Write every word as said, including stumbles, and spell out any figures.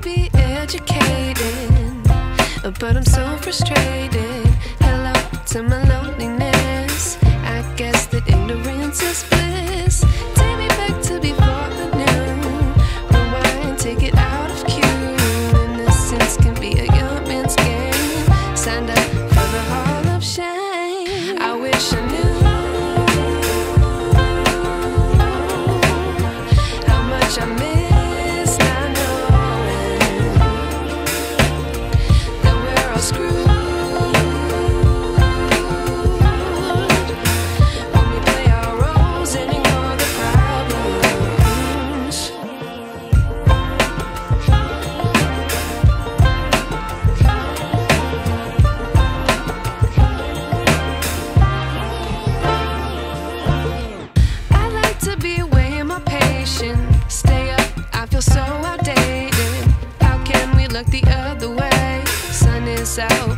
be educated, but I'm so frustrated. Hello to my loneliness. I guess that ignorance is bliss. Take me back to before I knew. Rewind, take it out of cue. Innocence can be a young man's game. Signed up for the hall of shame. I wish I knew how much I miss not knowing that we're all screwed. Stay up, I feel so outdated. How can we look the other way? Sun is out,